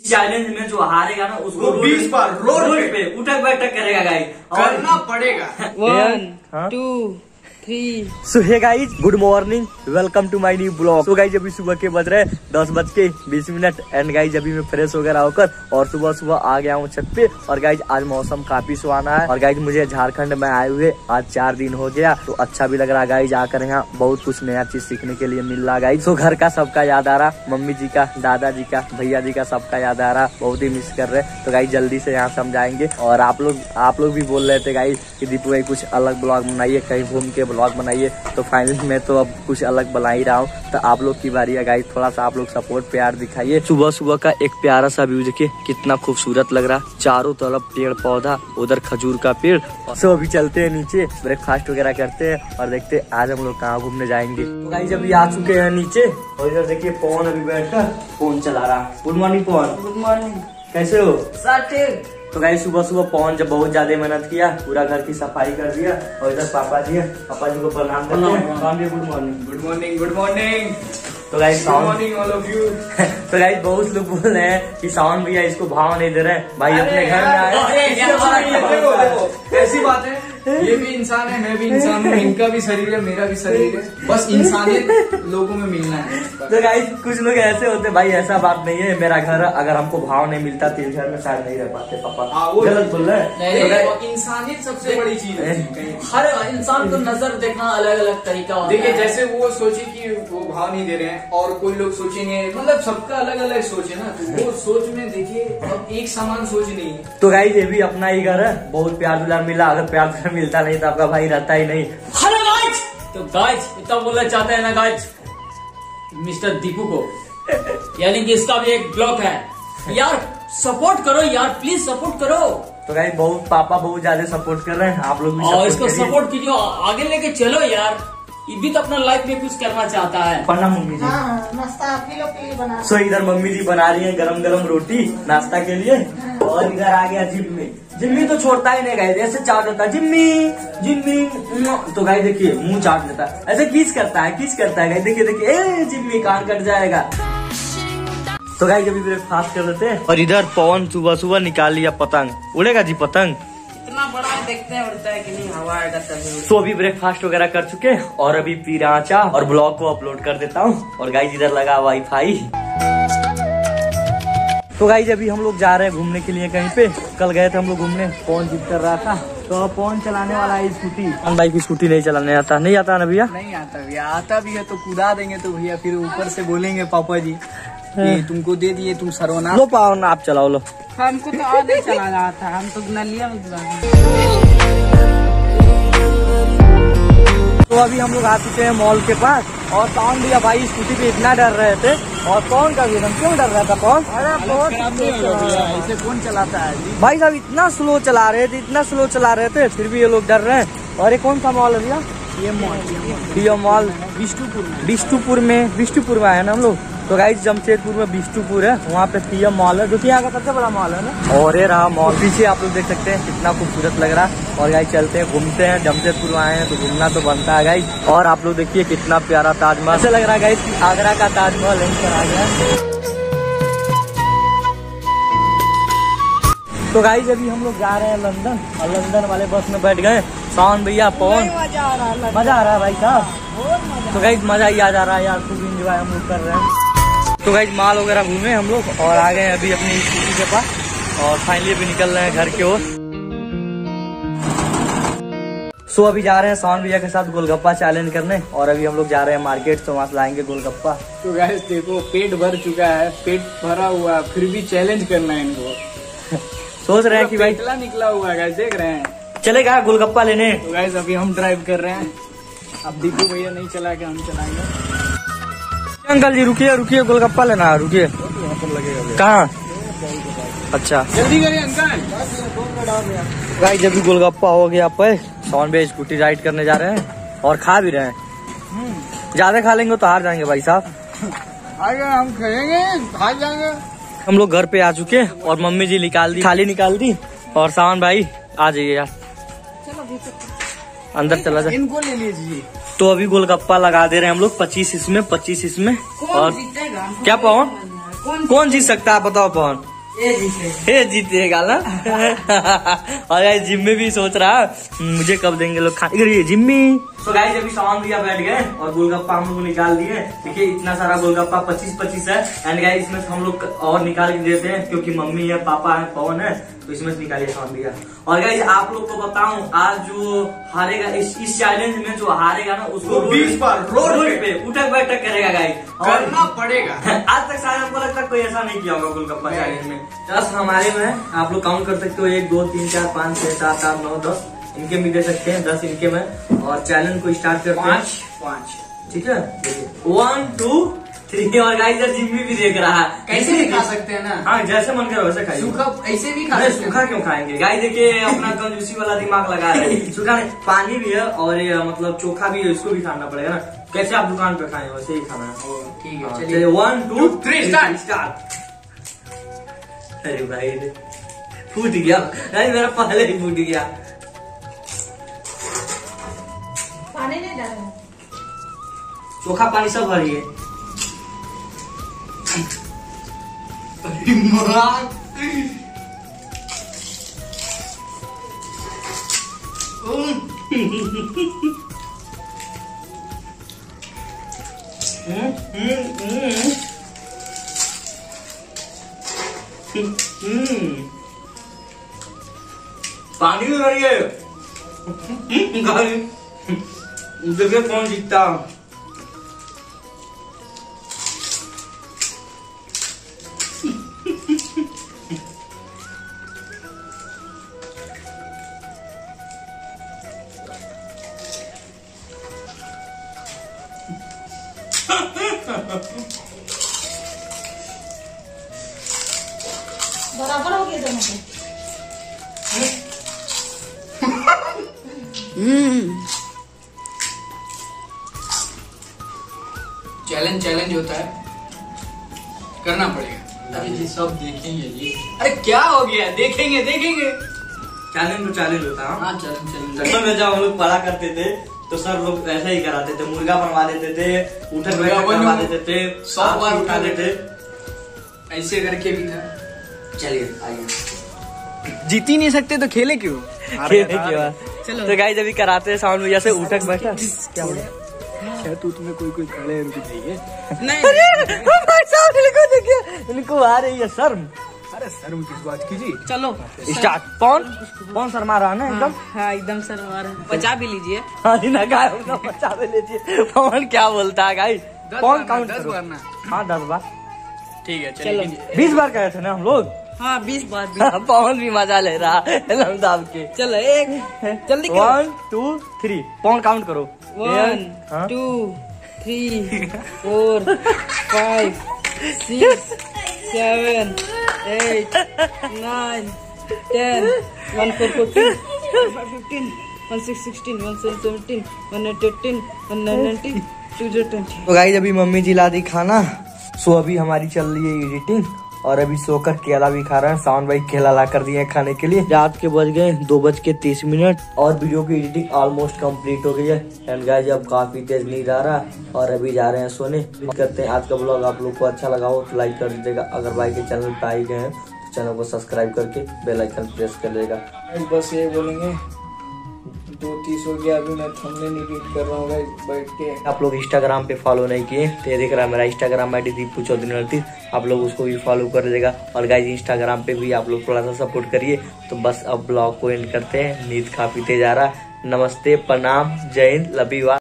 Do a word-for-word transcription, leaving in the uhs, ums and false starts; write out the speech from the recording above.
Challenge में जो हारेगा ना उसको बीस बार रोड पे उठक बैठक करेगा गाइस, करना पड़ेगा। One two three. So hey guys, good morning, welcome to my new blog. तो गाइज अभी सुबह के बज रहे दस बज के बीस मिनट एंड गाइज अभी मैं फ्रेश वगैरह होकर और सुबह सुबह आ गया हूँ छत पे। और गाइज आज मौसम काफी सुहाना है और गाइज मुझे झारखंड में आए हुए आज चार दिन हो गया, तो अच्छा भी लग रहा है गाइज आकर। यहाँ बहुत कुछ नया चीज सीखने के लिए मिल रहा है गाइज। तो घर का सबका याद आ रहा, मम्मी जी का, दादाजी का, भैया जी का, सबका याद आ रहा, बहुत ही मिस कर रहे। तो गाइज जल्दी से यहाँ समझाएंगे। और आप लोग आप लोग भी बोल रहे थे गाइज कि दीपू भाई कुछ अलग ब्लॉग बनाइए, कहीं घूम के ब्लॉग बनाइए। तो फाइनली मैं तो अब कुछ अलग बना ही रहा हूँ। तो आप लोग की बारी है गाइस, थोड़ा सा आप लोग सपोर्ट प्यार दिखाइए। सुबह सुबह का एक प्यारा सा व्यू देखिए कितना खूबसूरत लग रहा, चारों तरफ पेड़ पौधा, उधर खजूर का पेड़। सो अभी चलते हैं नीचे, ब्रेकफास्ट वगैरह करते हैं और देखते हैं आज हम लोग कहाँ घूमने जाएंगे। तो गाइस अभी आ चुके हैं नीचे और इधर देखिए पवन अभी बैठकर फोन चला रहा। Good morning Pawan. Good morning. कैसे हो? सब ठीक। तो गाइस सुबह सुबह पवन जब बहुत ज्यादा मेहनत किया, पूरा घर की सफाई कर दिया और इधर पापा जी है, पापा जी को प्रणाम करते हैं। Good morning. Good morning good morning तो guys good morning all of you. तो गाइस बहुत लोग बोल रहे हैं कि सावन भैया इसको भाव नहीं दे रहे हैं भाई, अपने घर में आए। ऐसी बात है, ये भी इंसान है, मैं भी इंसान हूँ, इनका भी शरीर है, मेरा भी शरीर है, बस इंसानियत लोगों में मिलना है। तो गाइस कुछ लोग ऐसे होते हैं, भाई ऐसा बात नहीं है, मेरा घर अगर हमको भाव नहीं मिलता तो इस घर में शायद नहीं रह पाते। पापा वो गलत बोल रहे हैं। इंसानियत सबसे बड़ी चीज है। हर इंसान को नजर देखना अलग अलग तरीका होता है। देखिए जैसे वो सोचे कि वो भाव नहीं दे रहे हैं और कोई लोग सोचेंगे, मतलब सबका अलग अलग सोच है ना, तो वो सोच में देखिए अब एक समान सोच नहीं है। तो गाइस ये भी अपना ही घर है, बहुत प्यार दुलार मिला, अगर प्यार दुलार मिलता नहीं तो आपका भाई रहता ही नहीं। Hello guys. तो गाइस इतना बोलना चाहते हैं ना गाइस मिस्टर दीपू को, यानी कि इसका भी एक ब्लॉग है यार, सपोर्ट करो यार, प्लीज सपोर्ट करो। तो गाइस बहुत पापा बहुत ज्यादा सपोर्ट कर रहे हैं, आप लोग भी और इसको करिए। सपोर्ट कीजिए, आगे लेके चलो यार, ये भी तो अपना लाइफ में कुछ करना चाहता है। प्रणाम मम्मी जी। हाँ, नाश्ता आप ही लोग के लिए बना। सो इधर मम्मी जी बना रही है गरम गरम रोटी नाश्ता के लिए। और इधर आ गया जिम्मी। जिम्मी तो छोड़ता ही नहीं गाइस, ऐसे चाट देता है जिम्मी जिम्मी। तो गाइस देखिए मुंह चाट देता है, ऐसे किस करता है किस करता है गाइस, देखिए देखिए ए जिम्मी कान कट जाएगा। तो गाइस अभी ब्रेकफास्ट कर देते हैं। और इधर पवन सुबह सुबह निकाल लिया पतंग, उड़ेगा जी पतंग? इतना बड़ा है, देखते हैं उड़ता है कि नहीं, हवा आएगा तभी। तो अभी ब्रेकफास्ट वगैरह कर चुके हैं और अभी पी रहा चाह और ब्लॉग को अपलोड कर देता हूँ। और गाइस इधर लगा वाईफाई। तो गाइस अभी हम लोग जा रहे हैं घूमने के लिए कहीं पे। कल गए थे हम लोग घूमने, पवन जिद कर रहा था तो पवन चलाने वाला है स्कूटी। पवन भाई की स्कूटी नहीं चलाने आता, नहीं आता ना भैया? नहीं आता भैया, आता भी है तो कूदा देंगे तो भैया फिर ऊपर से बोलेंगे पापा जी कि तुमको दे दिए, तुम सर्वनाश। लो पावन आप चलाओ लो। हमको तो और नहीं चला रहा था, हम तो नलिया में चला। तो अभी हम लोग आ चुके हैं मॉल के पास और पवन भैया भाई स्कूटी पे इतना डर रहे थे। और कौन का भी हम क्यों डर रहा था पवन? अरे बहुत ऐसे कौन चलाता है भाई साहब इतना स्लो चला रहे थे, इतना स्लो चला रहे थे, फिर भी ये लोग डर रहे हैं। और ये कौन सा मॉल है भैया? ये मॉल ये मॉल बिष्टुपुर में बिष्टुपुर में बिष्टुपुर में आए ना हम लोग। तो गाइस जमशेदपुर में बिष्टुपुर है, वहाँ पे पीएम मॉल है जो कि यहाँ का सबसे बड़ा मॉल है ना। और ये रहा मॉल, पीछे आप लोग देख सकते हैं कितना खूबसूरत लग रहा है। और गाइस चलते हैं घूमते हैं, जमशेदपुर आए हैं तो घूमना तो बनता है गाइस। और आप लोग देखिए कितना प्यारा ताजमहल, ऐसा लग रहा है गाइस कि आगरा का ताजमहल यहीं पर आ गया। तो गाइस अभी हम लोग जा रहे हैं लंदन और लंदन वाले बस में बैठ गए। सावन भैया पवन मजा आ रहा है, मजा आ रहा है भाई साहब। बहुत मजा। तो गाइस मजा ही आ जा रहा है यार, खूब इंजॉय हम लोग कर रहे हैं। तो गाइस माल वगैरह घूमे हम लोग और आ गए अभी अपनी स्कूटी के पास और फाइनली अभी निकल रहे हैं घर की ओर। सो अभी जा रहे हैं सावन भैया के साथ गोलगप्पा चैलेंज करने और अभी हम लोग जा रहे हैं मार्केट, तो वहाँ से लाएंगे गोलगप्पा। तो गाइस देखो पेट भर चुका है, पेट भरा हुआ फिर भी चैलेंज करना है इनको। सोच रहे हैं कि भाई पेटला निकला हुआ है गाइस, देख रहे हैं। चलेगा गोलगप्पा लेने। तो गाइस अभी हम ड्राइव कर रहे हैं, अब दीपू भैया नहीं चला के हम चलाएंगे। अंकल जी रुकिए रुकिए, गोलगप्पा लेना है, रुकिए। लगेगा कहाँ? अच्छा जल्दी करिए अंकल। गाइस जब भी गोलगप्पा हो गया पे सावन भैया स्कूटी राइड करने जा रहे हैं और खा भी रहे हैं। ज्यादा खा लेंगे तो हार जाएंगे भाई साहब। आगे हम खाएंगे हार जाएंगे। हम लोग घर पे आ चुके और मम्मी जी निकाल दी, थाली निकाल दी। और सावन भाई आ जाइए यार, अंदर चला जाए। इनको ले लीजिए। तो अभी गोलगप्पा लगा दे रहे हैं हम लोग, पच्चीस इसमें पच्चीस इसमें। और क्या पवन कौन जीत सकता है बताओ पवन? ये जीते ये जीतेगा ना। और गाइस जिम में भी सोच रहा मुझे कब देंगे लोग खाने के लिए जिम्मी। तो गाइस अभी सामान दिया बैठ गए और गोलगप्पा हम लोग निकाल दिए। देखिए इतना सारा गोलगप्पा पच्चीस पच्चीस है। एंड गाइस इसमें से हम लोग और निकाल के देते हैं क्योंकि मम्मी है, पापा है, पवन है, तो इसमें से निकालिए सामान दिया। और गाइस आप लोग को बताऊं आज जो हारेगा इस इस चैलेंज में जो हारेगा ना उसको बीस बार रोड पे उठक बैठक करेगा गाइस, करना पड़ेगा। आज तक शायद हमको लगता है कोई ऐसा नहीं किया होगा गोलगप्पा चैलेंज में। दस हमारे में है, आप लोग काउंट कर सकते हो, एक दो तीन चार पाँच छह सात आठ नौ दस इनके भी दे सकते हैं, दस इनके में। और चैलेंज को स्टार्ट करते हैं। पाँच पाँच ठीक है, वन टू थ्री। और गाइस जिम्मी भी देख रहा है, कैसे भी खा सकते हैं ना। हाँ जैसे मन करे वैसे खाइए। सूखा ऐसे भी खा नहीं सकते हैं। सूखा क्यों खाएंगे गाइस, देखिए अपना कंजूसी वाला दिमाग लगा रहे हैं। सूखा नहीं, पानी भी है और ये मतलब चोखा भी है, इसको भी खाना पड़ेगा ना। कैसे आप दुकान पे खाए वैसे ही खाना है। ओ, ठीक है हाँ, चलिए चलिए one two Two, three, start. Start. अरे भाई फूट गया, नहीं मेरा पहले ही फूट गया। पानी नहीं डालना। चोखा पानी सब भरिए। पानी भी भरिए। देखिए कौन जीतता। बराबर हो गया दोनों को। चैलेंज चैलेंज होता है, करना पड़ेगा। अरे जी सब देखेंगे जी। अरे क्या हो गया, देखेंगे देखेंगे। चैलेंज तो चैलेंज होता है। हाँ चैलेंज चैलेंज। बचपन में जब हम लोग पढ़ा करते थे तो सर लोग ऐसा ही कराते थे, मुर्गा बनवा देते थे, उठक मुर्गा बैठक बनवा बनवा देते थे, सौ बार उठा देते। ऐसे करके भी था। चलिए आइए। जीत ही नहीं सकते तो खेले क्यों। खेलने के बाद चलो। तो गाइस अभी कराते हैं साउंड में जैसे उठक बैठक। क्या हो गया? तू तुम्हें कोई कोई खड़े रुक जाइए। अरे भाई साहब इनको देखिए, इनको आ रही है शर्म। अरे शर्म किस बात की जी। चलो स्टार्ट। कौन कौन शर्मा रहा है ना एकदम। हाँ एकदम सर हमारा पचा भी लीजिए। हाँ जी ना गाय ना बचा भी लीजिए। पवन क्या बोलता है गाइस, कौन काउंट दस करो? बार ना। हाँ दस बार। ठीक है चलो। चलो। बीस बार कहे थे ना हम लोग। हाँ बीस बार भी। पवन भी मजा ले रहा है दाब के। चलो एक जल्दी करो। One two three. Pawan count करो। वन हाँ? Two three four five six seven eight nine ten one four fourteen fifteen one six sixteen one seven seventeen one eight eighteen one nine nineteen two zero twenty. तो guys अभी mummy ji ला दी खाना। So अभी हमारी चल रही है एडिटिंग और अभी सोकर केला भी खा रहे हैं। सावन भाई केला ला कर दिए हैं खाने के लिए। रात के बज गए दो बज के तीस मिनट और वीडियो की एडिटिंग ऑलमोस्ट कंप्लीट हो गई है। एंड गाइस अब काफी तेज नींद आ रहा है और अभी जा रहे हैं सोने। करते हैं आज का ब्लॉग आप लोग को अच्छा लगा हो तो लाइक कर दीजिएगा। अगर भाई के चैनल पे आए गए हैं तो चैनल को सब्सक्राइब करके बेल आइकन प्रेस कर देगा। बस ये बोलेंगे दो तीस हो गया, अभी मैं थंबनेल एडिट कर रहा हूँ गाइस बैठ के। आप लोग इंस्टाग्राम पे फॉलो नहीं किए तो ये दिख रहा है मेरा Instagram I D Deepu Chaudhary नरती, आप लोग उसको भी फॉलो कर देगा। और गाइस इंस्टाग्राम पे भी आप लोग थोड़ा सा सपोर्ट करिए। तो बस अब ब्लॉग को एंड करते हैं, नींद काफी तेज आ रहा है। नमस्ते, प्रणाम, जय हिंद, लव यू।